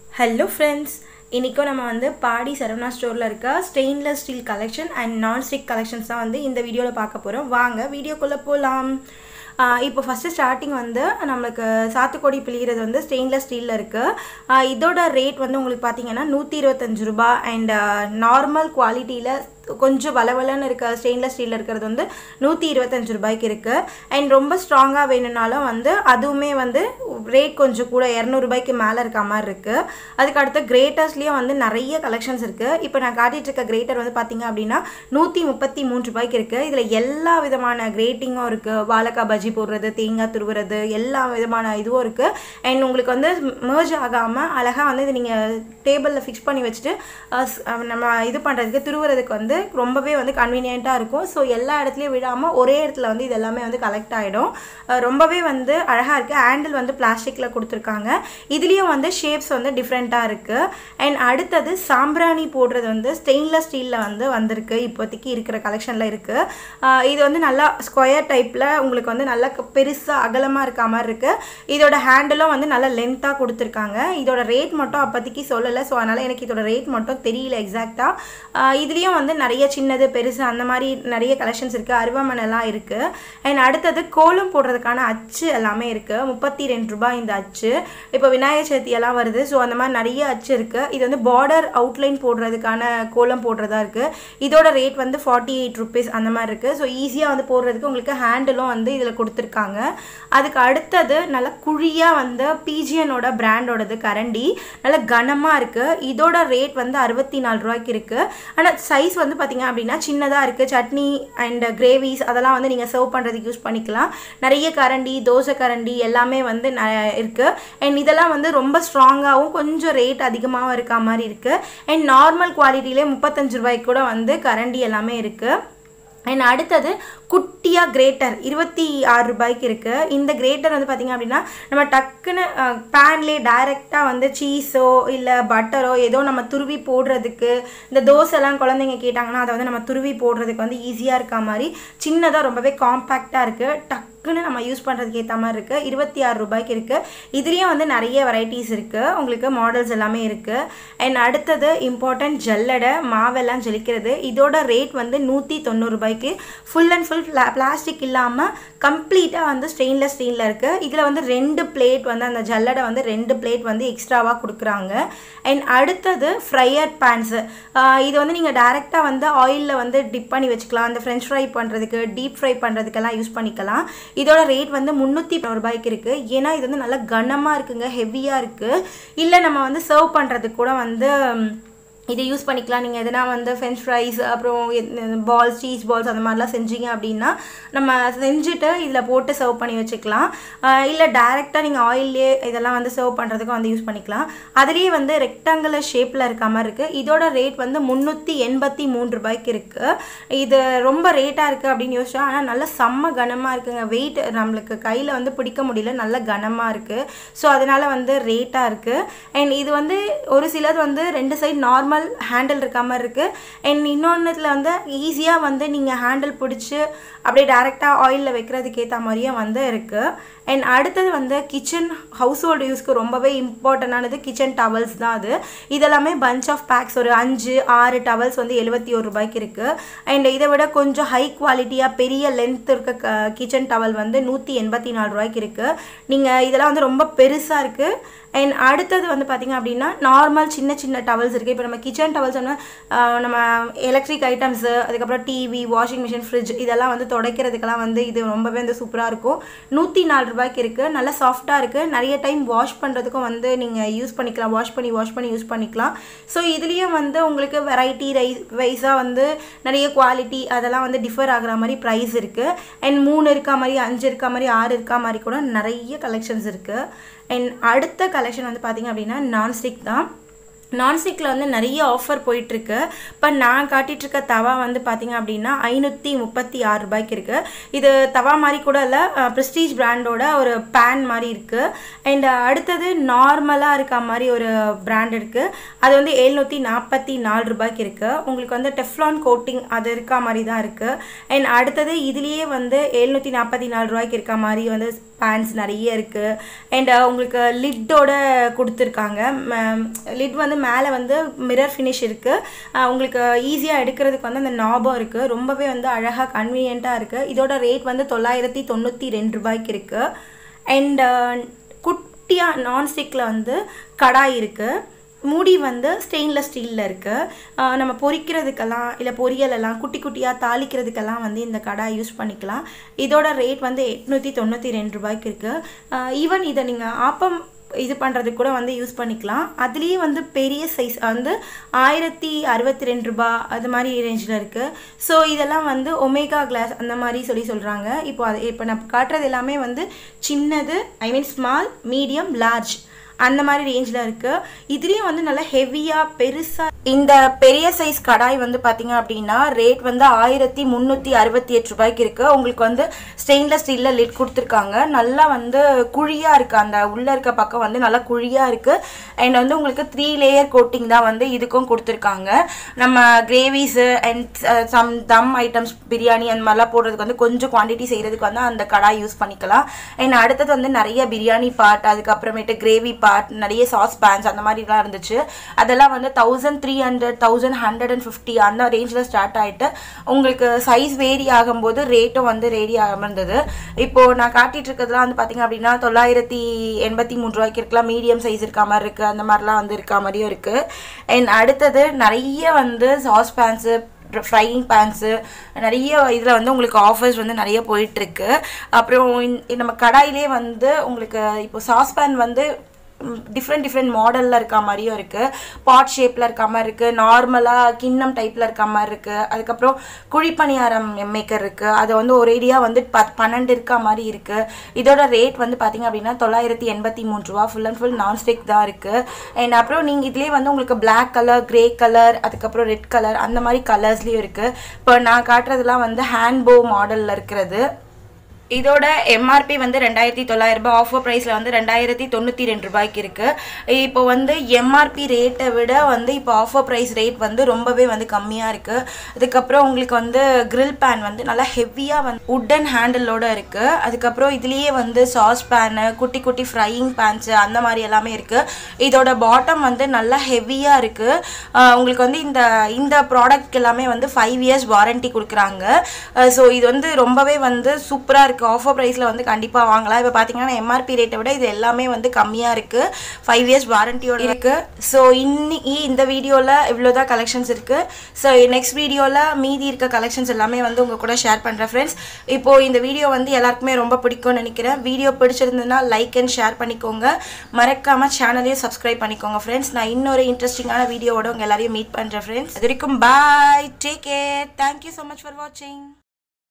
Hello friends, இன்னைக்கு நம்ம வந்து பாடி சரவணா ஸ்டோர்ல இருக்க stainless steel collection and non stick collections தான் வந்து இந்த வீடியோல பார்க்க போறோம். வாங்க வீடியோக்குள்ள போலாம். இப்போ ஃபர்ஸ்ட் ஸ்டார்டிங் வந்து நமக்கு சாத்துக்குடி பிளிகிறது வந்து ஸ்டெயின்லெஸ் ஸ்டீல்ல இருக்கு. இதோட ரேட் வந்து உங்களுக்கு பாத்தீங்கன்னா 125 ரூபாய் அண்ட் நார்மல் குவாலிட்டில கொஞ்சம் வளவலன்னு இருக்க ஸ்டெயின்லெஸ் ஸ்டீல்ல இருக்கிறது வந்து 125 ரூபாய்க்கு இருக்கு. அண்ட் ரொம்ப ஸ்ட்ராங்கா வேணும்னாலும் வந்து அதுவுமே வந்து ரேட் கொஞ்சம் கூட 200 ரூபாய்க்கு மேல இருக்க மாதிரி இருக்கு. அதுக்கு அடுத்து கிரேட்டர்ஸ்லயே வந்து நிறைய கலெக்ஷன்ஸ் இருக்கு. இப்போ நான் காட்டிட்டு இருக்க கிரேட்டர் வந்து பாத்தீங்க அப்படின்னா 133 ரூபாய்க்கு இருக்கு. இதுல எல்லா விதமான கிரேட்டிங்கும் இருக்கு. வாழைக்காய் பஜ்ஜி போடுறது, தேங்காய் துருவுறது, எல்லா விதமான இதுவும் இருக்கு. அண்ட் உங்களுக்கு வந்து மர்ஜ் ஆகாம அழகா வந்து இது நீங்க டேபிள்ல ஃபிக்ஸ் பண்ணி வச்சுட்டு நம்ம இது பண்றதுக்கு துருவுறதுக்கு வந்து ரொம்பவே வந்து கன்வீனியன்ட்டா இருக்கும். ஸோ எல்லா இடத்துலயும் விடாம ஒரே இடத்துல வந்து இது எல்லாமே வந்து கலெக்ட் ஆயிடும். ரொம்பவே வந்து அழகா இருக்கு. ஹேண்டில் வந்து பிளாஸ்டிக்ல கொடுத்துருக்காங்க. இதுலயும் வந்து ஷேப்ஸ் வந்து டிஃப்ரெண்டா இருக்கு. அண்ட் அடுத்தது சாம்பிராணி போடுறது வந்து ஸ்டெயின்லெஸ் ஸ்டீல்ல வந்து வந்திருக்கு. இப்போதைக்கு இருக்கிற கலெக்ஷன்ல இருக்கு. இது வந்து நல்லா ஸ்கொயர் டைப்ல உங்களுக்கு வந்து நல்லா பெருசா அகலமா இருக்க மாதிரி இருக்கு. இதோட ஹேண்டிலும் வந்து நல்லா லென்த்தா கொடுத்துருக்காங்க. இதோட ரேட் மட்டும் அப்போதைக்கு சொல்லலை. ஸோ அதனால எனக்கு இதோட ரேட் மட்டும் தெரியல எக்ஸாக்டா. இதுலயும் வந்து நிறைய சின்னது பெருசு அந்த மாதிரி நிறைய கலெக்ஷன்ஸ் இருக்கு. அருவாமனைலாம் இருக்கு. அண்ட் அடுத்தது கோலம் போடுறதுக்கான அச்சு எல்லாமே இருக்கு. 32 ரூபாய் இந்த அச்சு. இப்போ விநாயகர் சதுர்த்தி எல்லாம் வருது. ஸோ அந்த மாதிரி நிறைய அச்சு இருக்கு. இது வந்து பார்டர் அவுட்லைன் போடுறதுக்கான கோலம் போடுறதா இருக்கு. இதோட ரேட் வந்து 48 ருபீஸ் அந்த மாதிரி இருக்கு. ஸோ ஈஸியாக வந்து போடுறதுக்கு உங்களுக்கு ஹேண்டிலும் வந்து இதில் கொடுத்துருக்காங்க. அதுக்கு அடுத்தது நல்ல குழியாக வந்து பிஜியனோட பிராண்டோடது கரண்டி நல்ல கனமாக இருக்கு. இதோட ரேட் வந்து 64 ரூபாய்க்கு இருக்கு. ஆனால் சைஸ் வந்து பார்த்தீங்க அப்படின்னா சின்னதாக இருக்குது. சட்னி அண்ட் கிரேவிஸ் அதெல்லாம் வந்து நீங்கள் சர்வ் பண்ணுறதுக்கு யூஸ் பண்ணிக்கலாம். நிறைய கரண்டி, தோசை கரண்டி எல்லாமே வந்து இருக்குது. அண்ட் இதெல்லாம் வந்து ரொம்ப ஸ்ட்ராங்காகவும் கொஞ்சம் ரேட் அதிகமாகவும் இருக்க மாதிரி இருக்குது. அண்ட் நார்மல் குவாலிட்டியிலே 35 ரூபாய்க்கு கூட வந்து கரண்டி எல்லாமே இருக்குது. அண்ட் அடுத்தது குட்டியாக கிரேட்டர் 26 ரூபாய்க்கு இருக்குது. இந்த கிரேட்டர் வந்து பார்த்திங்க அப்படின்னா நம்ம டக்குன்னு பேன்லேயே டைரெக்டாக வந்து சீஸோ இல்லை பட்டரோ ஏதோ நம்ம துருவி போடுறதுக்கு, இந்த தோசைலாம் குழந்தைங்க கேட்டாங்கன்னா அதை வந்து நம்ம துருவி போடுறதுக்கு வந்து ஈஸியாக இருக்க மாதிரி சின்னதாக ரொம்பவே காம்பேக்டாக இருக்குது. டக்குன்னு நம்ம யூஸ் பண்ணுறதுக்கு ஏற்ற மாதிரி இருக்குது. 26 ரூபாய்க்கு இருக்குது. இதுலேயும் வந்து நிறைய வெரைட்டிஸ் இருக்குது. உங்களுக்கு மாடல்ஸ் எல்லாமே இருக்குது. அண்ட் அடுத்தது இம்பார்ட்டன்ட் ஜல்லடை, மாவெல்லாம் ஜலிக்கிறது. இதோட ரேட் வந்து 190 ரூபாய்க்கு. ஃபுல் அண்ட் ஃபுல் பிளாஸ்டிக் இல்லாமல் கம்ப்ளீட்டாக வந்து ஸ்டெயின்லெஸ் ஸ்டீலில் இருக்குது. இதில் வந்து 2 பிளேட் வந்து அந்த ஜல்லடை வந்து 2 பிளேட் வந்து எக்ஸ்ட்ராவாக கொடுக்குறாங்க. அண்ட் அடுத்தது ஃப்ரையர் பேன்ஸு. இது வந்து நீங்கள் டைரெக்டாக வந்து ஆயிலில் வந்து டிப் பண்ணி வச்சுக்கலாம். அந்த ஃப்ரெஞ்ச் ஃப்ரை பண்ணுறதுக்கு, டீப் ஃப்ரை பண்ணுறதுக்கெல்லாம் யூஸ் பண்ணிக்கலாம். இதோட ரேட் வந்து 310 ரூபாய்க்கு இருக்குது. ஏன்னா இது வந்து நல்லா கனமாக இருக்குங்க, ஹெவியாக இருக்குது. இல்லை நம்ம வந்து சர்வ் பண்ணுறதுக்கு கூட வந்து இதை யூஸ் பண்ணிக்கலாம். நீங்கள் எதுனா வந்து ஃப்ரெஞ்ச் ஃப்ரைஸ் அப்புறம் பால்ஸ், சீஸ் பால்ஸ் அந்த மாதிரிலாம் செஞ்சீங்க அப்படின்னா நம்ம செஞ்சுட்டு இதில் போட்டு சர்வ் பண்ணி வச்சுக்கலாம். இல்லை டைரெக்டாக நீங்கள் ஆயிலே இதெல்லாம் வந்து சர்வ் பண்ணுறதுக்கும் வந்து யூஸ் பண்ணிக்கலாம். அதுலேயே வந்து ரெக்டாங்குலர் ஷேப்பில் இருக்க மாதிரி இருக்குது. இதோட ரேட் வந்து 383 ரூபாய்க்கு இருக்குது. இது ரொம்ப ரேட்டாக இருக்குது அப்படின்னு யோசிச்சா, ஆனால் நல்ல செம்ம கனமாக இருக்குங்க. வெயிட் நம்மளுக்கு கையில் வந்து பிடிக்க முடியல, நல்ல கனமாக இருக்குது. ஸோ அதனால் வந்து ரேட்டாக இருக்குது. அண்ட் இது வந்து ஒரு சிலது வந்து 2 சைடு நார்மல் ஹேண்டில் இருக்க மாதிரி இருக்குது. அண்ட் இன்னொன்றுல வந்து ஈஸியாக வந்து நீங்கள் ஹேண்டில் பிடிச்சி அப்படியே டைரெக்டாக ஆயிலில் வைக்கிறதுக்கு ஏற்ற மாதிரியே வந்து இருக்குது. அண்ட் அடுத்தது வந்து கிச்சன் ஹவுஸ் ஹோல்டு யூஸ்க்கு ரொம்பவே இம்பார்ட்டண்டானது கிச்சன் டவல்ஸ் தான். அது இதெல்லாமே பஞ்ச் ஆஃப் பேக்ஸ் ஒரு 5-6 டவல்ஸ் வந்து 71 ரூபாய்க்கு இருக்குது. அண்ட் இதை விட கொஞ்சம் ஹை குவாலிட்டியாக பெரிய லென்த் இருக்க கிச்சன் டவல் வந்து 184 ரூபாய்க்கு இருக்குது. நீங்கள் இதெல்லாம் வந்து ரொம்ப பெருசாக இருக்குது. அண்ட் அடுத்தது வந்து பார்த்திங்க அப்படின்னா நார்மல் சின்ன சின்ன டவல்ஸ் இருக்குது. இப்போ நம்ம கிச்சன் டவல்ஸ் நம்ம எலக்ட்ரிக் ஐட்டம்ஸு, அதுக்கப்புறம் டிவி, வாஷிங் மிஷின், ஃப்ரிட்ஜ் இதெல்லாம் வந்து துடைக்கிறதுக்கெல்லாம் வந்து இது ரொம்பவே வந்து சூப்பராக இருக்கும். 104 ரூபாய்க்கு இருக்குது. நல்லா சாஃப்டாக இருக்குது. நிறைய டைம் வாஷ் பண்ணுறதுக்கும் வந்து நீங்கள் யூஸ் பண்ணிக்கலாம். வாஷ் பண்ணி யூஸ் பண்ணிக்கலாம். ஸோ இதுலேயும் வந்து உங்களுக்கு வெரைட்டி வைஸாக வந்து நிறைய குவாலிட்டி அதெல்லாம் வந்து டிஃபர் ஆகிற மாதிரி ப்ரைஸ் இருக்குது. அண்ட் 3 இருக்க மாதிரி, 5 இருக்க மாதிரி, 6 இருக்க மாதிரி கூட நிறைய கலெக்ஷன்ஸ் இருக்குது. அண்ட் அடுத்த கலெக்ஷன் வந்து பார்த்திங்க அப்படின்னா நான்ஸ்டிக் தான். நான்ஸ்டிக்கில் வந்து நிறைய ஆஃபர் போயிட்டுருக்கு. இப்போ நான் காட்டிகிட்ருக்க தவா வந்து பார்த்திங்க அப்படின்னா 536 ரூபாய்க்கு இருக்குது. இது தவா மாதிரி கூட இல்லை, ப்ரெஸ்டீஜ் பிராண்டோட ஒரு பேன் மாதிரி இருக்குது. அண்ட் அடுத்தது நார்மலாக இருக்க மாதிரி ஒரு பிராண்ட் இருக்குது, அது வந்து 744 ரூபாய்க்கு இருக்குது. உங்களுக்கு வந்து டெஃப்லான் கோட்டிங் அது இருக்க மாதிரி தான் இருக்குது. அண்ட் அடுத்தது இதுலேயே வந்து 744 ரூபாய்க்கு இருக்க மாதிரி வந்து பேன்ஸ் நிறைய இருக்குது. அண்ட் உங்களுக்கு லிட்டோட கொடுத்துருக்காங்க. லிட் வந்து மேலே வந்து மிரர் ஃபினிஷ் இருக்குது. உங்களுக்கு ஈஸியாக எடுக்கிறதுக்கு வந்து அந்த நாபம் இருக்குது. ரொம்பவே வந்து அழகாக கன்வீனியண்ட்டாக இருக்குது. இதோட ரேட் வந்து 992 ரூபாய்க்கு இருக்குது. அண்ட் குட்டியாக நான்ஸ்டிக்கில் வந்து கடாய் இருக்குது. மூடி வந்து ஸ்டெயின்லெஸ் ஸ்டீலில் இருக்குது. நம்ம பொரிக்கிறதுக்கெல்லாம் இல்லை பொரியலெல்லாம் குட்டி குட்டியாக தாளிக்கிறதுக்கெல்லாம் வந்து இந்த கடாய் யூஸ் பண்ணிக்கலாம். இதோட ரேட் வந்து 892 ரூபாய்க்கு இருக்குது. ஈவன் இதை நீங்கள் ஆப்பம் இது பண்ணுறதுக்கு கூட வந்து யூஸ் பண்ணிக்கலாம். அதுலேயே வந்து பெரிய சைஸ் வந்து 1062 ரூபா அது மாதிரி ரேஞ்சில் இருக்குது. ஸோ இதெல்லாம் வந்து ஒமேகா கிளாஸ் அந்த மாதிரி சொல்கிறாங்க. இப்போ நான் காட்டுறது எல்லாமே வந்து சின்னது, I mean small, medium, large அந்த மாதிரி ரேஞ்சில் இருக்குது. இதுலேயும் வந்து நல்லா ஹெவியாக பெருசாக இந்த பெரிய சைஸ் கடாய் வந்து பார்த்திங்க அப்படின்னா ரேட் வந்து 1368 ரூபாய்க்கு இருக்குது. உங்களுக்கு வந்து ஸ்டெயின்லெஸ் ஸ்டீலில் லிட் கொடுத்துருக்காங்க. நல்லா வந்து குழியாக இருக்குது, அந்த உள்ளே இருக்க பக்கம் வந்து நல்லா குழியாக இருக்குது. அண்ட் வந்து உங்களுக்கு 3 லேயர் கோட்டிங் தான் வந்து இதுக்கும் கொடுத்துருக்காங்க. நம்ம gravies and some dum items, biryani அந்த மாதிரிலாம் போடுறதுக்கு வந்து கொஞ்சம் குவான்டிட்டி செய்கிறதுக்கு வந்து அந்த கடாய் யூஸ் பண்ணிக்கலாம். அண்ட் அடுத்தது வந்து நிறைய பிரியாணி பார்ட், அதுக்கப்புறமேட்டு கிரேவி பார்ட், நிறைய சாஸ் பேன்ஸ் அந்த மாதிரிலாம் இருந்துச்சு. அதெல்லாம் வந்து 1300 1150 அந்த ரேஞ்சில் ஸ்டார்ட் ஆகிட்டு உங்களுக்கு சைஸ் வேரி ஆகும்போது ரேட்டும் வந்து வேரி ஆகிருந்தது. இப்போது நான் காட்டிகிட்டு இருக்கிறதுலாம் வந்து பார்த்திங்க அப்படின்னா 983 ரூபாய்க்கு இருக்கலாம். மீடியம் சைஸ் இருக்க மாதிரி இருக்குது, அந்த மாதிரிலாம் வந்து இருக்க மாதிரியும் இருக்குது. அண்ட் அடுத்தது நிறைய வந்து சாஸ் பேன்ஸு, ஃப்ரையிங் பேன்ஸு, நிறைய இதில் வந்து உங்களுக்கு ஆஃபர்ஸ் வந்து நிறைய போயிட்டுருக்கு. அப்புறம் நம்ம கடாயிலே வந்து உங்களுக்கு இப்போ சாஸ் பேன் வந்து டிஃப்ரெண்ட் மாடலில் இருக்க மாதிரியும் இருக்குது. பாட் ஷேப்பில் இருக்க மாதிரி இருக்குது, நார்மலாக கிண்ணம் டைப்பில் இருக்க மாதிரி இருக்குது. அதுக்கப்புறம் குழிப்பணியாரம் மேக்கர் இருக்குது, அது வந்து ஒரேடியாக வந்து 12 இருக்க மாதிரி இருக்குது. இதோட ரேட் வந்து பார்த்திங்க அப்படின்னா 983 ரூபா. ஃபுல் அண்ட் ஃபுல் நான்ஸ்டிக் தான் இருக்குது. அண்ட் அப்புறம் நீங்கள் இதுலேயே வந்து உங்களுக்கு பிளாக் கலர், கிரே கலர், அதுக்கப்புறம் ரெட் கலர் அந்த மாதிரி கலர்ஸ்லேயும் இருக்குது. இப்போ நான் காட்டுறதுலாம் வந்து ஹேண்ட்போ மாடலில் இருக்கிறது. இதோட எம்ஆர்பி வந்து 2900 ரூபாய், ஆஃபர் ப்ரைஸில் வந்து 2092 ரூபாய்க்கு இருக்குது. இப்போ வந்து எம்ஆர்பி ரேட்டை விட வந்து இப்போ ஆஃபர் ப்ரைஸ் ரேட் வந்து ரொம்பவே வந்து கம்மியாக இருக்குது. அதுக்கப்புறம் உங்களுக்கு வந்து கிரில் பேன் வந்து நல்லா ஹெவியாக வந்து உட்டன் ஹேண்டிலோடு இருக்குது. அதுக்கப்புறம் இதுலேயே வந்து சாஸ் பேனு, குட்டி குட்டி ஃப்ரையிங் பேன்ஸு அந்த மாதிரி எல்லாமே இருக்குது. இதோட பாட்டம் வந்து நல்லா ஹெவியாக இருக்குது. உங்களுக்கு வந்து இந்த ப்ராடக்ட் எல்லாமே வந்து 5 இயர்ஸ் வாரண்ட்டி கொடுக்குறாங்க. ஸோ இது வந்து ரொம்பவே வந்து சூப்பராக இருக்குது. ஆஃபர் ப்ரைஸில் வந்து கண்டிப்பாக வாங்கலாம். இப்போ பார்த்தீங்கன்னா எம்ஆர்பி ரேட்டை விட இது எல்லாமே வந்து கம்மியாக இருக்குது. 5 இயர்ஸ் வாரண்டியோடு இருக்குது. ஸோ இன்னைக்கு இந்த வீடியோவில் இவ்வளோ தான் கலெக்ஷன்ஸ் இருக்குது. ஸோ நெக்ஸ்ட் வீடியோவில் மீதி இருக்க கலெக்ஷன்ஸ் எல்லாமே வந்து உங்கள் கூட ஷேர் பண்ணுறேன் ஃப்ரெண்ட்ஸ். இப்போது இந்த வீடியோ வந்து எல்லாருக்குமே ரொம்ப பிடிக்கும்னு நினைக்கிறேன். வீடியோ பிடிச்சிருந்ததுன்னா லைக் அண்ட் ஷேர் பண்ணிக்கோங்க. மறக்காமல் சேனலையும் சப்ஸ்கிரைப் பண்ணிக்கோங்க ஃப்ரெண்ட்ஸ். நான் இன்னொரு இன்ட்ரெஸ்டிங்கான வீடியோவோட உங்கள் எல்லாரையும் மீட் பண்ணுறேன் ஃப்ரெண்ட்ஸ். அது வரைக்கும் bye, take care, thank you so much for வாட்சிங்.